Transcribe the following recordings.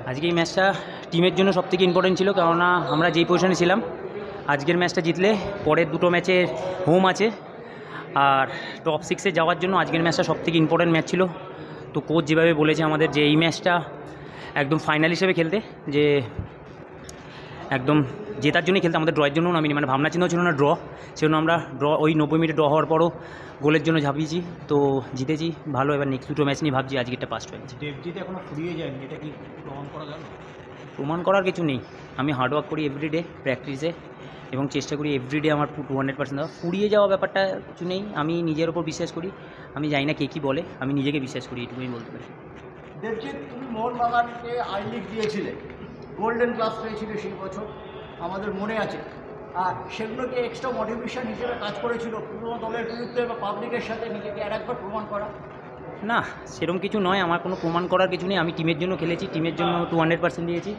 আজকে এই ম্যাচটা টিমের জন্য সবথেকে ইম্পর্টেন্ট ছিল, কেননা আমরা যেই পজিশনে ছিলাম আজকের ম্যাচটা জিতলে পরের দুটো ম্যাচে হোম আছে, আর টপ 6-এ যাওয়ার জন্য আজকের ম্যাচটা সবথেকে ইম্পর্টেন্ট ম্যাচ ছিল। তো কোচ যেভাবে বলেছে আমাদের যে এই ম্যাচটা একদম ফাইনাল হিসেবে খেলতে, যে একদম জেতার জন্যই খেলতে, আমাদের ড্রয়ের জন্য নামিনি, মানে ভাবনা চিন্তা ছিল না ড্র, সেজন্য আমরা ওই 90 মিনিট ড্র হওয়ার পরও গোলের জন্য ঝাঁপিয়েছি, তো জিতেছি ভালো। এবার নেক্সট দুটো ম্যাচ নিয়ে ভাবছি, আজকেরটা পাস্ট হয়ে গেছে। দেবজিৎ এখনো ফুরিয়ে যায়নি, এটা কি প্রমাণ করা গেল? প্রমাণ করার কিছু নেই, আমি হার্ডওয়ার্ক করি এভরিডে প্র্যাকটিসে এবং চেষ্টা করি এভরিডে আমার 200% দেওয়া। ফুরিয়ে যাওয়া ব্যাপারটা কিছু নেই, আমি নিজের ওপর বিশ্বাস করি। আমি জানি না কে কী বলে, আমি নিজেকে বিশ্বাস করি, এটুকুই বলতে পারি। দেবজিৎ, তুমি মোহনবাগানকে আই লিগ দিয়েছিলে, গোল্ডেন গ্লাভস পেয়েছিলে সেই বছর, আমাদের মনে আছে। আর সেগুলোকে এক্সট্রা মোটিভেশন হিসেবে কাজ করেছিল পুরোনো দলের বিরুদ্ধে বা পাবলিকের সাথে নিজেকে আর একবার প্রমাণ করা? না, সেরকম কিছু নয়, আমার কোনো প্রমাণ করার কিছু নেই। আমি টিমের জন্য খেলেছি, টিমের জন্য 200% দিয়েছি,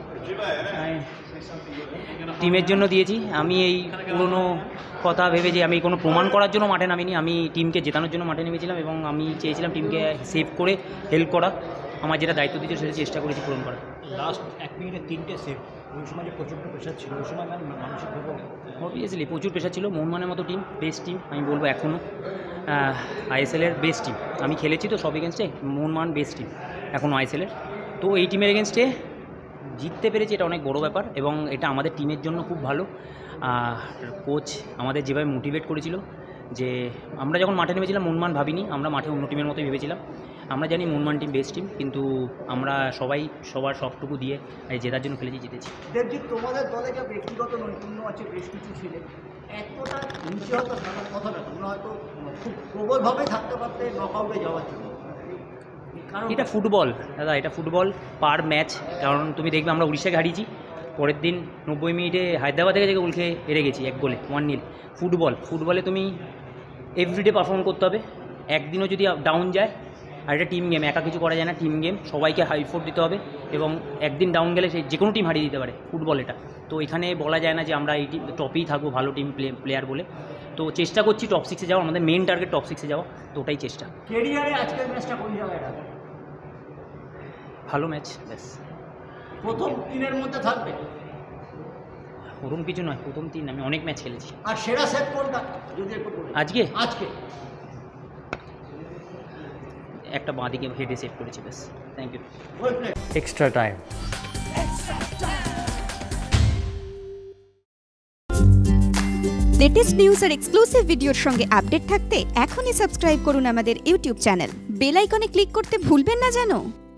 টিমের জন্য দিয়েছি। আমি এই পুরনো কথা ভেবে যে আমি কোনো প্রমাণ করার জন্য মাঠে নামিনি, আমি টিমকে জেতানোর জন্য মাঠে নেমেছিলাম এবং আমি চেয়েছিলাম টিমকে সেভ করে হেল্প করা। আমার যেটা দায়িত্ব দিয়েছে সেটা চেষ্টা করেছি পূরণ করা। লাস্ট 1 মিনিটে 3টে সেভ, ওই সময় যে প্রচণ্ড প্রেশার ছিল, ওই সময় মানসিকভাবে অবভিয়াসলি প্রচুর প্রেশার ছিল। মোহনবাগানের মতো টিম বেস্ট টিম, আমি বলবো এখনও আইএসএলের বেস্ট টিম। আমি খেলেছি তো সব এগেনস্টে, মোহনবাগান বেস্ট টিম এখনও আইএসএলের। তো এই টিমের এগেনস্টে জিততে পেরেছি, এটা অনেক বড় ব্যাপার এবং এটা আমাদের টিমের জন্য খুব ভালো। কোচ আমাদের যেভাবে মোটিভেট করেছিল, যে আমরা যখন মাঠে নেমেছিলাম মোহনবাগান ভাবিনি, আমরা মাঠে অন্য টিমের মতোই ভেবেছিলাম। আমরা জানি মোহনবাগান টিম বেস্ট টিম, কিন্তু আমরা সবাই সবার সবটুকু দিয়ে জেতার জন্য খেলেছি, জিতেছি। দেবজিৎ, তোমাদের দলে যে ব্যক্তিগত নৈপুণ্য আছে বেশ কিছু ছিল, এতটা নিচে হয়তো থাকার কথা না, তোমরা হয়তো খুব প্রবলভাবে থাকতে পারতে নকআউটে যাওয়ার জন্য। এটা ফুটবল দাদা, এটা ফুটবল পার ম্যাচ। কারণ তুমি দেখবে আমরা উড়িষ্যাকে হারিয়েছি, পরের দিন 90 মিনিটে হায়দ্রাবাদ থেকে গোল খেয়ে হেরে গেছি 1 গোলে 1-0। ফুটবলে তুমি এভরিডে পারফর্ম করতে হবে। একদিনও যদি ডাউন যায়, আর এটা টিম গেম, একা কিছু করা যায় না, টিম গেম, সবাইকে হাই ফোর্ট দিতে হবে এবং একদিন ডাউন গেলে সে যে কোনো টিম হারিয়ে দিতে পারে, ফুটবল এটা। তো এখানে বলা যায় না যে আমরা এই টিম টপেই থাকবো ভালো টিম প্লেয়ার বলে। তো চেষ্টা করছি টপ 6-এ যাওয়া, আমাদের মেন টার্গেট টপ 6-এ যাওয়া, তো ওটাই চেষ্টা। কেরিয়ারে আজকের ম্যাচটা কোন জায়গায় রাখবে? ভালো ম্যাচ, ব্যাস। প্রথম 3-এর মধ্যে থাকবে? ওরকম কিছু নয়, প্রথম 3 আমি অনেক ম্যাচ খেলেছি। আর সেরা সেট কোনটা যদি একটু বলো? আজকে আজকে একটা বাঁ দিকে হেডে সেভ করেছি, ব্যাস। Thank you. Well play. extra time. Latest news আর এক্সক্লুসিভ ভিডিওর সঙ্গে আপডেট থাকতে এখনই সাবস্ক্রাইব করুন আমাদের ইউটিউব চ্যানেল। বেল আইকনে ক্লিক করতে ভুলবেন না যেন।